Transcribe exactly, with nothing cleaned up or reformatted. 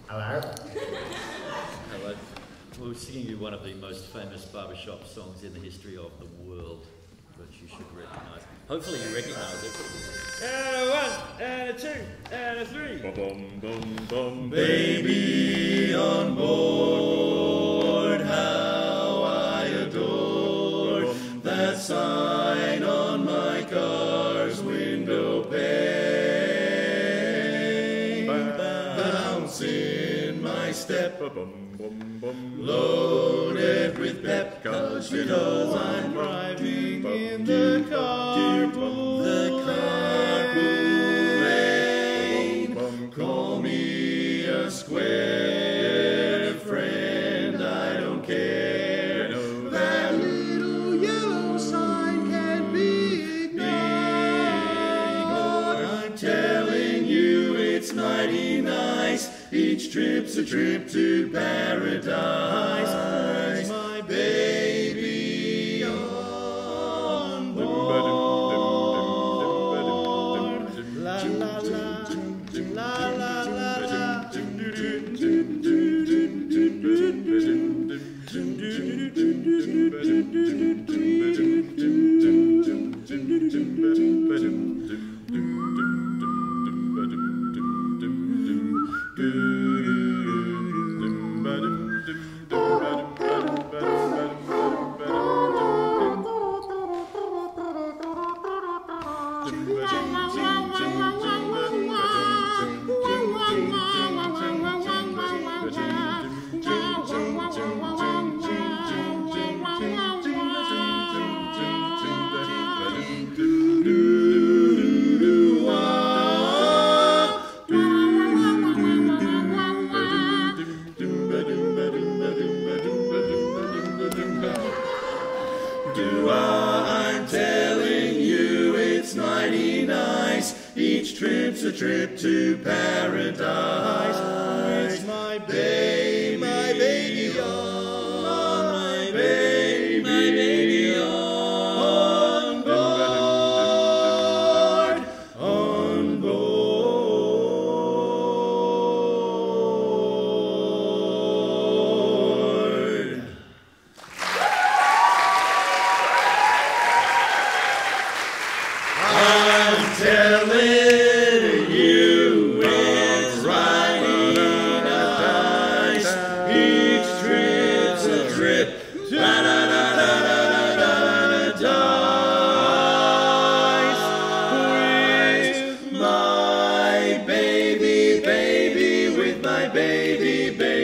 Hello. Hello. We're singing you one of the most famous barbershop songs in the history of the world, which you should recognise. Hopefully you recognise it. And a one, and a two, and a three. Bum, bum, bum, Baby on board, how I adore that sign on my car's window pane. Bounce in my step, loaded with pep, cause you know I'm driving in the carpool, the carpool lane. Call me a square friend, I don't care. That little yellow sign can be ignored. I'm telling you it's mighty nice. Each trip's a trip to paradise. There's my baby on board. La la la, la la la la. I'm telling you it's mighty nice. Each trip's a trip to paradise. It's my baby, my baby on, my baby, my baby on board, on board. I'm telling you it's mighty nice. Each trip's a trip. Da da da da da da da dice with my baby, baby, with my baby, baby.